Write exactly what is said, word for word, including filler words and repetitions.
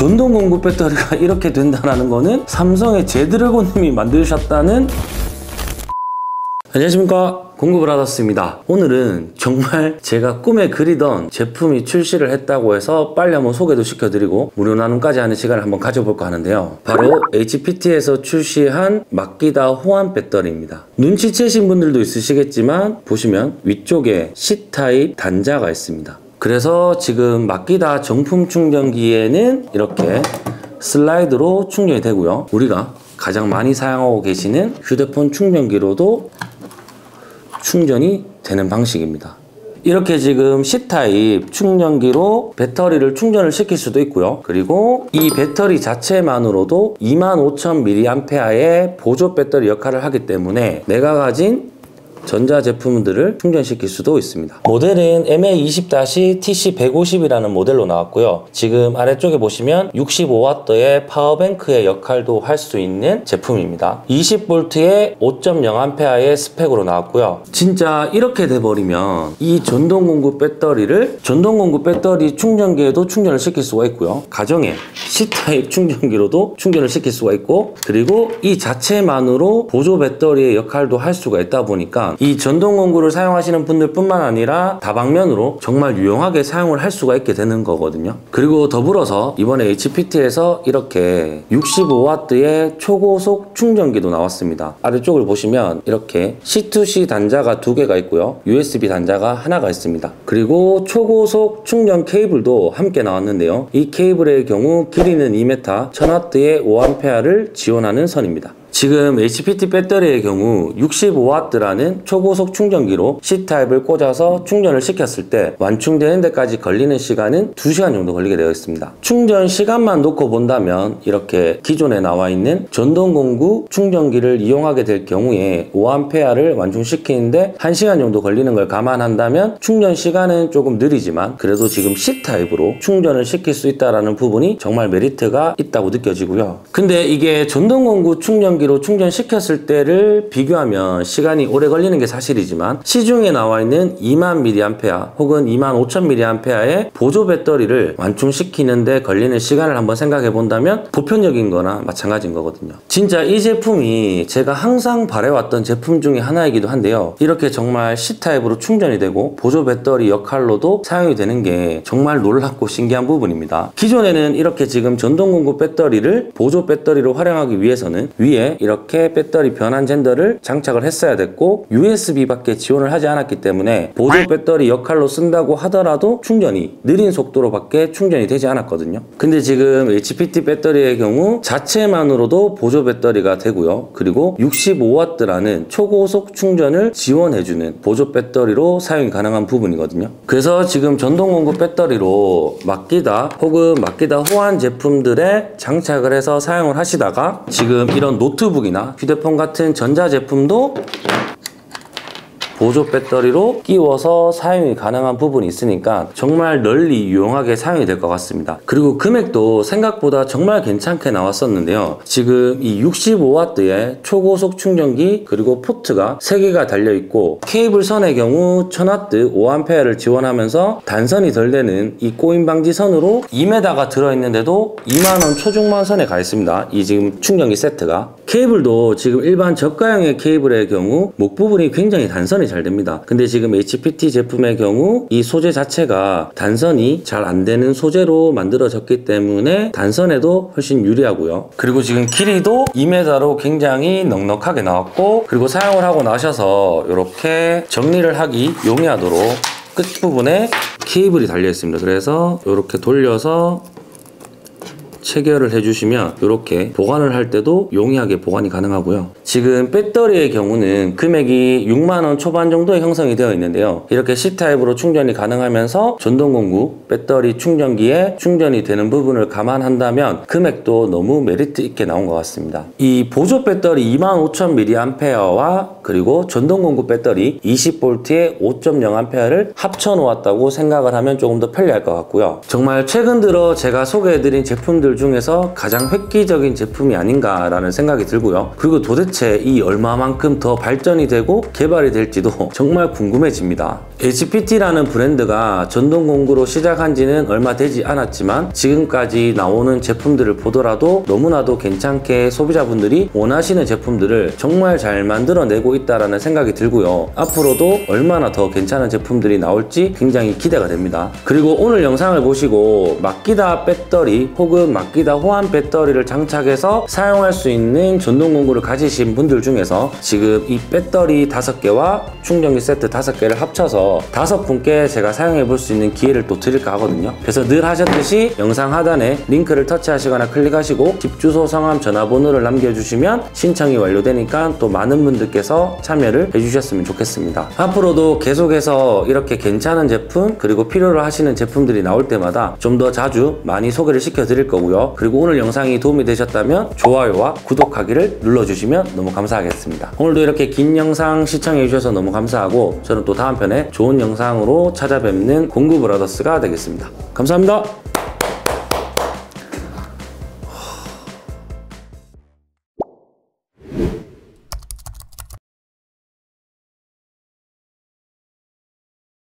전동공구 배터리가 이렇게 된다는 거는 삼성의 제드래곤님이 만드셨다는. 안녕하십니까, 공구브라더스입니다. 오늘은 정말 제가 꿈에 그리던 제품이 출시를 했다고 해서 빨리 한번 소개도 시켜드리고 무료 나눔까지 하는 시간을 한번 가져볼까 하는데요, 바로 에이치피티에서 출시한 마키다 호환 배터리입니다. 눈치채신 분들도 있으시겠지만 보시면 위쪽에 C타입 단자가 있습니다. 그래서 지금 마키다 정품 충전기에는 이렇게 슬라이드로 충전이 되고요, 우리가 가장 많이 사용하고 계시는 휴대폰 충전기로도 충전이 되는 방식입니다. 이렇게 지금 C타입 충전기로 배터리를 충전을 시킬 수도 있고요, 그리고 이 배터리 자체만으로도 이만 오천 밀리암페어의 보조 배터리 역할을 하기 때문에 내가 가진 전자제품들을 충전시킬 수도 있습니다. 모델은 엠에이 이십 티씨 백오십이라는 모델로 나왔고요, 지금 아래쪽에 보시면 육십오 와트의 파워뱅크의 역할도 할 수 있는 제품입니다. 이십 볼트의 오 점 영 암페어의 스펙으로 나왔고요. 진짜 이렇게 돼버리면 이 전동공구 배터리를 전동공구 배터리 충전기에도 충전을 시킬 수가 있고요, 가정에 C타입 충전기로도 충전을 시킬 수가 있고, 그리고 이 자체만으로 보조 배터리의 역할도 할 수가 있다 보니까 이 전동공구를 사용하시는 분들 뿐만 아니라 다방면으로 정말 유용하게 사용을 할 수가 있게 되는 거거든요. 그리고 더불어서 이번에 에이치피티에서 이렇게 육십오 와트의 초고속 충전기도 나왔습니다. 아래쪽을 보시면 이렇게 씨 투 씨 단자가 두 개가 있고요, 유에스비 단자가 하나가 있습니다. 그리고 초고속 충전 케이블도 함께 나왔는데요, 이 케이블의 경우 길이는 이 미터, 천 와트의 오 암페어를 지원하는 선입니다. 지금 에이치피티 배터리의 경우 육십오 와트라는 초고속 충전기로 C타입을 꽂아서 충전을 시켰을 때 완충되는 데까지 걸리는 시간은 두 시간 정도 걸리게 되어 있습니다. 충전 시간만 놓고 본다면 이렇게 기존에 나와 있는 전동공구 충전기를 이용하게 될 경우에 오 암페어를 완충시키는데 한 시간 정도 걸리는 걸 감안한다면 충전 시간은 조금 느리지만 그래도 지금 C타입으로 충전을 시킬 수 있다는 부분이 정말 메리트가 있다고 느껴지고요. 근데 이게 전동공구 충전기 로 충전시켰을 때를 비교하면 시간이 오래 걸리는 게 사실이지만 시중에 나와 있는 이만 밀리암페어 혹은 이만 오천 밀리암페어의 보조 배터리를 완충시키는데 걸리는 시간을 한번 생각해 본다면 보편적인 거나 마찬가지인 거거든요. 진짜 이 제품이 제가 항상 바래왔던 제품 중에 하나이기도 한데요, 이렇게 정말 C타입으로 충전이 되고 보조 배터리 역할로도 사용이 되는 게 정말 놀랍고 신기한 부분입니다. 기존에는 이렇게 지금 전동공구 배터리를 보조 배터리로 활용하기 위해서는 위에 이렇게 배터리 변환 젠더를 장착을 했어야 됐고 유에스비밖에 지원을 하지 않았기 때문에 보조 배터리 역할로 쓴다고 하더라도 충전이 느린 속도로 밖에 충전이 되지 않았거든요. 근데 지금 에이치피티 배터리의 경우 자체만으로도 보조 배터리가 되고요, 그리고 육십오 와트라는 초고속 충전을 지원해주는 보조 배터리로 사용이 가능한 부분이거든요. 그래서 지금 전동공구 배터리로 마키다 혹은 마키다 호환 제품들에 장착을 해서 사용을 하시다가 지금 이런 노트 노트북이나 휴대폰 같은 전자제품도 보조 배터리로 끼워서 사용이 가능한 부분이 있으니까 정말 널리 유용하게 사용이 될 것 같습니다. 그리고 금액도 생각보다 정말 괜찮게 나왔었는데요, 지금 이 육십오 와트의 초고속 충전기 그리고 포트가 세 개가 달려있고 케이블선의 경우 천 와트 오 암페어를 지원하면서 단선이 덜 되는 이 꼬임 방지 선으로 이 미터가 들어있는데도 이만 원 초중반 선에 가 있습니다. 이 지금 충전기 세트가. 케이블도 지금 일반 저가형의 케이블의 경우 목 부분이 굉장히 단선이 잘 됩니다. 근데 지금 에이치피티 제품의 경우 이 소재 자체가 단선이 잘 안 되는 소재로 만들어졌기 때문에 단선에도 훨씬 유리하고요. 그리고 지금 길이도 이 미터로 굉장히 넉넉하게 나왔고, 그리고 사용을 하고 나셔서 이렇게 정리를 하기 용이하도록 끝부분에 케이블이 달려 있습니다. 그래서 이렇게 돌려서 체결을 해주시면 이렇게 보관을 할 때도 용이하게 보관이 가능하고요. 지금 배터리의 경우는 금액이 육만 원 초반 정도에 형성이 되어 있는데요, 이렇게 C타입으로 충전이 가능하면서 전동공구 배터리 충전기에 충전이 되는 부분을 감안한다면 금액도 너무 메리트 있게 나온 것 같습니다. 이 보조 배터리 이만 오천 밀리암페어와 그리고 전동공구 배터리 이십 볼트의 오 점 영 암페어를 합쳐 놓았다고 생각을 하면 조금 더 편리할 것 같고요. 정말 최근 들어 제가 소개해드린 제품들 제품들 중에서 가장 획기적인 제품이 아닌가라는 생각이 들고요. 그리고 도대체 이 얼마만큼 더 발전이 되고 개발이 될지도 정말 궁금해집니다. 에이치피티라는 브랜드가 전동 공구로 시작한 지는 얼마 되지 않았지만 지금까지 나오는 제품들을 보더라도 너무나도 괜찮게 소비자분들이 원하시는 제품들을 정말 잘 만들어내고 있다는 생각이 들고요. 앞으로도 얼마나 더 괜찮은 제품들이 나올지 굉장히 기대가 됩니다. 그리고 오늘 영상을 보시고 마키다 배터리 혹은 마키다 호환 배터리를 장착해서 사용할 수 있는 전동 공구를 가지신 분들 중에서 지금 이 배터리 다섯 개와 충전기 세트 다섯 개를 합쳐서 다섯 분께 제가 사용해 볼 수 있는 기회를 또 드릴까 하거든요. 그래서 늘 하셨듯이 영상 하단에 링크를 터치하시거나 클릭하시고 집 주소, 성함, 전화번호를 남겨주시면 신청이 완료되니까 또 많은 분들께서 참여를 해주셨으면 좋겠습니다. 앞으로도 계속해서 이렇게 괜찮은 제품 그리고 필요로 하시는 제품들이 나올 때마다 좀 더 자주 많이 소개를 시켜 드릴 거고요. 그리고 오늘 영상이 도움이 되셨다면 좋아요와 구독하기를 눌러주시면 너무 감사하겠습니다. 오늘도 이렇게 긴 영상 시청해 주셔서 너무 감사하고 저는 또 다음 편에 좋은 영상으로 찾아뵙는 공구브라더스가 되겠습니다. 감사합니다.